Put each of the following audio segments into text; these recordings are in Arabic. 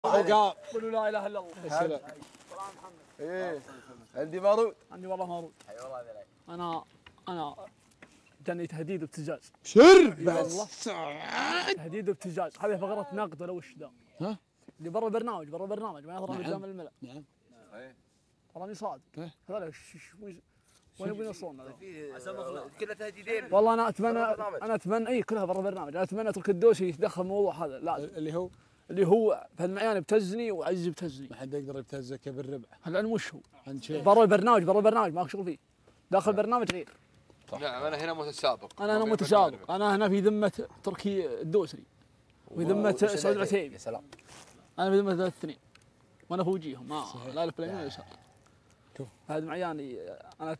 قولوا لا اله الا الله. السلام. ايه عندي مارود. عندي والله مارود. اي والله انا جاني تهديد وابتزاز. شر بس تهديد وابتزاز. هذه فقره نقد ولا وش ذا؟ ها؟ اللي برا البرنامج ما يظهرون قدام الملأ. نعم. تراني صادق. هذول وين يبون يوصلون؟ كلها تهديدين. والله انا اتمنى اي كلها برا البرنامج. انا اتمنى اترك الدوسي يتدخل الموضوع هذا. لا اللي هو فهد معيان يبتزني وعزيز يبتزني. ما حد يقدر يبتزك بالربع. العلم وش هو؟ عن شيء. برا البرنامج ما شغل فيه. داخل البرنامج غير. نعم انا هنا متسابق. انا متسابق. انا هنا في ذمه تركي الدوسري. وفي ذمه سعود العتيبي. يا سلام. انا في ذمه الاثنين. وانا فوجيهم ما لا الف لا يمين ولا يسار. شوف فهد معيان انا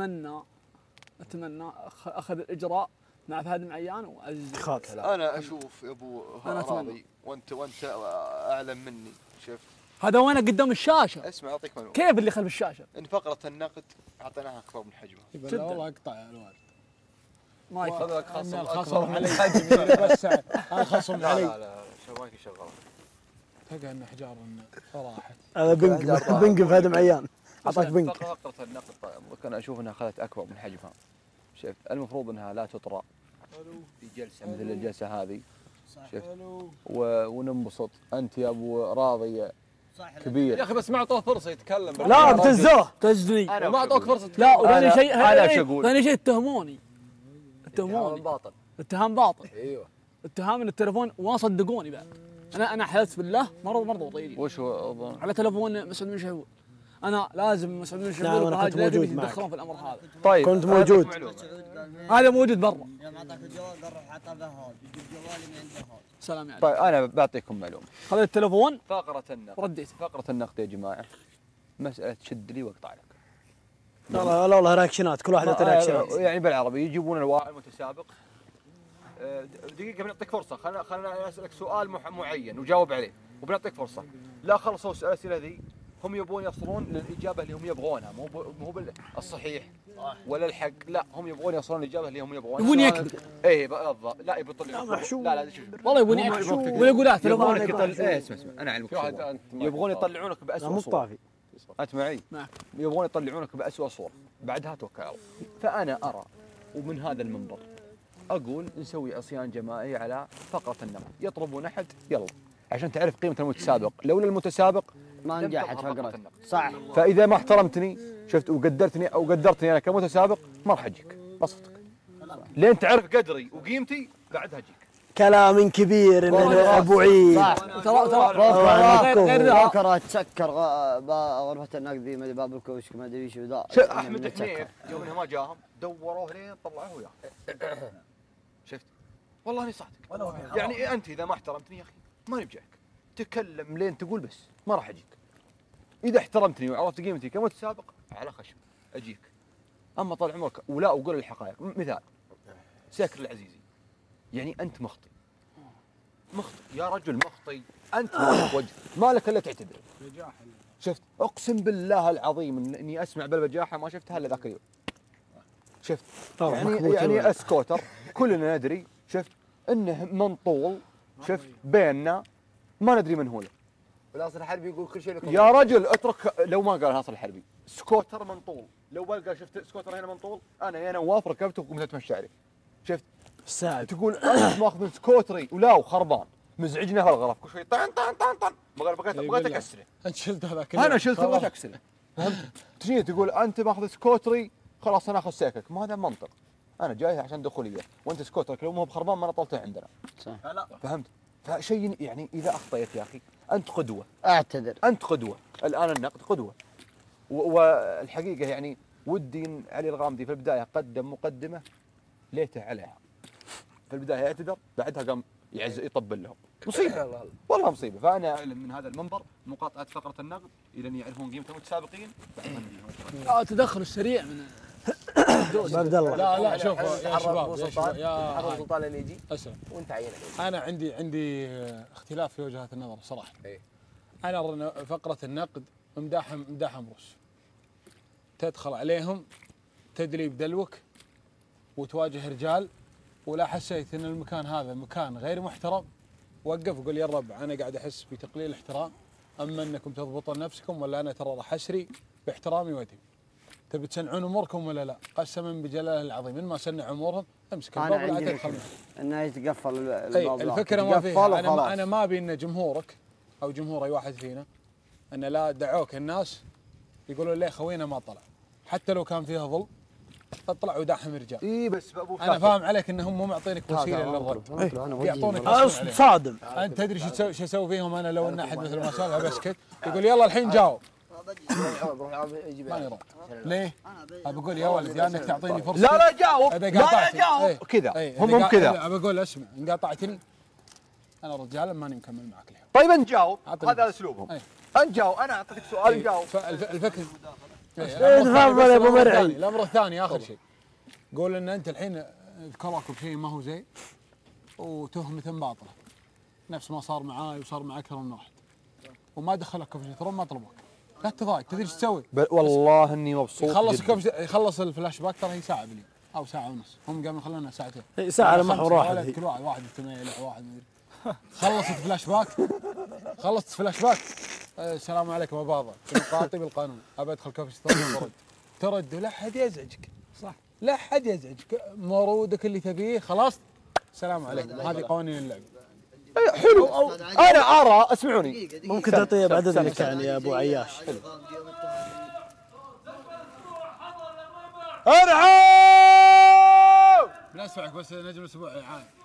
اتمنى اخذ الاجراء مع فهد معيان وعزيز. انا اشوف يا ابو راضي وانت اعلم مني. شوف هذا وانا قدام الشاشه. اسمع اعطيك معلومه. كيف اللي خلف الشاشه؟ ان فقره النقد اعطيناها اكبر من حجمها. لا والله اقطع يا الوالد. ما يفهم. خذ لك خصم الخصم علي حجمي بس الخصم علي. لا مايكي شغال. تلقى ان احجار راحت. هذا بنق فهد معيان. اعطاك بنق. فقره النقد كان اشوف انها اخذت اكبر من حجمها. شفت المفروض انها لا تطرى في جلسه مثل الجلسه هذه. شفت وننبسط. انت يا ابو راضي كبير يا اخي بس ما اعطوه فرصه يتكلم. لا ابتزوه. تجني. ما اعطوك فرصه تتكلم. لا وثاني شيء ثاني شيء اتهموني باطل. اتهام باطل. ايوه اتهام ان التليفون وما صدقوني بعد. انا حلفت بالله مرض طيرين. وش هو على تليفون مسعود بن شهبول. انا لازم مسعود بن شهبول نعم انا كنت موجود معك. يتدخلون في الامر هذا. طيب كنت موجود. هذا موجود برا. يوم اعطاك الجوال قال روح حطه بهول يجيب جوالي من عنده هول. سلام عليكم. طيب انا بعطيكم معلومه. خذ التليفون فقره النقد رديت. فقره النقد يا جماعه مساله تشد لي واقطع لك. لا والله رياكشنات كل واحد يعطي رياكشنات. يعني بالعربي يجيبون الواحد المتسابق. دقيقه بنعطيك فرصه. خلنا اسالك سؤال معين وجاوب عليه وبنعطيك فرصه. لا خلصوا الاسئله ذي هم يبون يصلون للاجابه اللي هم يبغونها مو بالصحيح ولا الحق. لا هم يبغون يوصلون للاجابه اللي هم يبغونها. يبون يكذب. اي بالضبط. لا يبون يطلعون. لا شوف والله يبون يكذب ولا يقول لا يبغونك تليفونك اسمع انا اعلمك يبغون يطلعونك باسوء صوره. انت معي؟ معك. يبغون يطلعونك باسوء صوره بعدها توكل على الله. فانا ارى ومن هذا المنبر اقول نسوي عصيان جماعي على فقره النقد. يطلبون احد يلا عشان تعرف قيمه المتسابق. لولا المتسابق ما نجحت فقرة. صح. فاذا ما احترمتني شفت وقدرتني او قدرتني انا كمتسابق ما راح اجيك بصفتك. لين تعرف قدري وقيمتي بعدها اجيك. كلام كبير ان ابو عيد. ترى غير بكره تسكر غرفة النقد ذي باب الكوشك ما ادري شو ذا. احمد حنيف يوم ما جاهم دوروه لين طلعوه وياه. شفت؟ والله اني صادق. يعني انت اذا ما احترمتني يا اخي ما نبجعك. تكلم لين تقول بس ما راح اجيك. اذا احترمتني وعرفت قيمتي كمتسابق على خشم اجيك. اما طال عمرك ولا اقول الحقائق. مثال ساكر العزيزي يعني انت مخطي يا رجل مخطي. انت ما وجه ما لك الا تعتذر. شفت اقسم بالله العظيم اني اسمع بالبجاحه ما شفتها الا ذاك اليوم. شفت يعني اسكوتر كلنا ندري. شفت انه منطول. شفت بيننا ما ندري من هو. ناصر الحربي يقول كل شيء لكم. يا رجل اترك. لو ما قال ناصر الحربي سكوتر منطول. لو قال شفت سكوتر هنا منطول انا يا نواف ركبته وقمت اتمشى عليه. شفت الساعد تقول انت ماخذ من سكوتري ولا وخربان مزعجنا هالغرف كل شوي طن بغيت اكسره. انت شلت هذاك. انا شلته بغيت اكسره. فهمت؟ تجي تقول انت ماخذ سكوتري خلاص انا اخذ سيكك. ما هذا منطق. انا جاي عشان دخوليه وانت سكوترك لو ما هو بخربان ما نطلته عندنا. صح. فهمت؟ فشيء يعني اذا اخطيت يا اخي انت قدوه. اعتذر. انت قدوه. الان النقد قدوه. والحقيقه يعني ودي ان علي الغامدي في البدايه قدم مقدمه ليته عليها. في البدايه يعتذر بعدها قام يطبل لهم. مصيبه والله مصيبه. فانا اعلم من هذا المنبر مقاطعه فقره النقد الى ان يعرفون قيمه المتسابقين. تدخل السريع من عبد الله. لا شوف يا شباب يا حرر سلطان لين يجي اسمع وانت عينك. انا عندي اختلاف في وجهات النظر صراحه. انا ارى ان فقره النقد مداح امروس. تدخل عليهم تدلي بدلوك وتواجه رجال ولا حسيت ان المكان هذا مكان غير محترم وقف وقول يا الربع انا قاعد احس بتقليل احترام، اما انكم تضبطون نفسكم ولا انا ترى راح اشري باحترامي وادب. تبي تسنعون اموركم ولا لا؟ قسما بجلاله العظيم ان ما سنع امورهم امسك انا الباب ولا عندي تدخل. انه يتقفل اي الباب. الفكره ما فيها. انا ما ابي ان جمهورك او جمهور اي واحد فينا ان لا دعوك الناس يقولون ليه خوينا ما طلع، حتى لو كان فيها ظلم اطلع ودعهم رجال. اي بس ابو انا فاهم عليك انهم مو معطينك وسيله للرد، يعطونك عليهم. صادم. انت تدري شو اسوي فيهم انا لو ان احد مثل ما سالها بسكت يقول يلا الحين جاوب. ماني راضي. ليه؟ ابى اقول يا ولد يا انك تعطيني فرصه. لا جاوب، اذا لا قاطعتني جاوب كذا، هم كذا. ابى اقول اسمع ان قاطعتني انا رجال ماني مكمل معك اليوم. طيب انت جاوب، أعطني هذا بس. اسلوبهم. أي. انت جاوب، انا اعطيك سؤال جاوب. الفكره تفضل يا ابو مرعي. الامر الثاني اخر شيء، قول ان انت الحين ذكرك بشيء ما هو زين وتهمة باطله نفس ما صار معاي وصار مع اكثر من واحد وما دخلك كوفي ترى ما طلبوك. لا تضايق، تدري ايش تسوي؟ والله اني مبسوط يخلص الفلاش باك ترى هي ساعه باليوم او ساعه ونص، هم قاموا يخلونها ساعتين. ساعه على محور واحد. كل واحد يتميل واحد مدري. خلصت فلاش باك، خلصت فلاش باك. السلام عليكم ابو باضه، نقاطي بالقانون، ابى ادخل كوفي ستور ترد ولا حد يزعجك. صح، لا حد يزعجك، مرودك اللي تبيه خلاص. السلام عليكم، هذه قوانين اللعب. حلو. انا ارى، اسمعوني، ممكن تعطيه بعد اذنك يعني يا ابو عياش. ارعب بنسمعك بس نجم الاسبوع عام.